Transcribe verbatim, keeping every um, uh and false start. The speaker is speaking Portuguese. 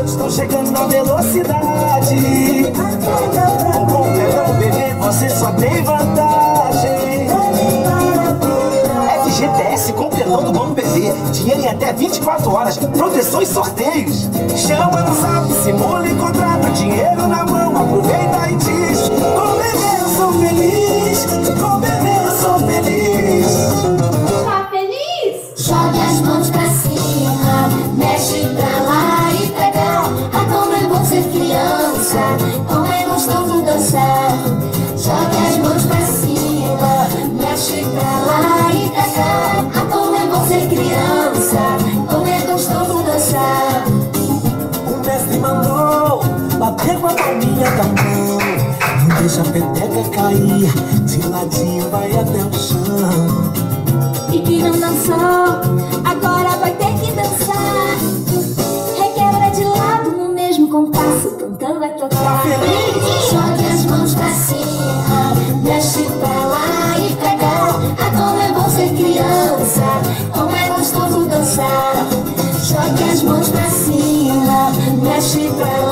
todos estão chegando na velocidade. Com bom perdão, bebê, você só tem vantagem. F G T S com perdão do Bom Bebê. Dinheiro em até vinte e quatro horas. Proteção e sorteios. Chama no zap, simula e contrata. Dinheiro na mão, aproveita e diz: com bebê eu sou feliz. Com bebê eu sou feliz. Tá feliz? Jogue as mãos pra cima, mexe pra lá e pra cá. Ah, como é bom ser criança, como é gostoso dançar. Jogue as mãos pra cima, mexe pra lá e pra cá. Ah, como é bom ser criança, como é gostoso dançar. O mestre mandou bater com a palminha da mão. Não deixa a peteca cair, de ladinho vai até o chão. E quem não dançou, agora vai ter que dançar. Requebra de lado no mesmo compasso, cantando vai Tá tocar. feliz? Jogue as mãos pra cima, mexe pra lá e pra cá. Ah, como é bom ser criança, como é gostoso dançar. Jogue as mãos pra cima, mexe pra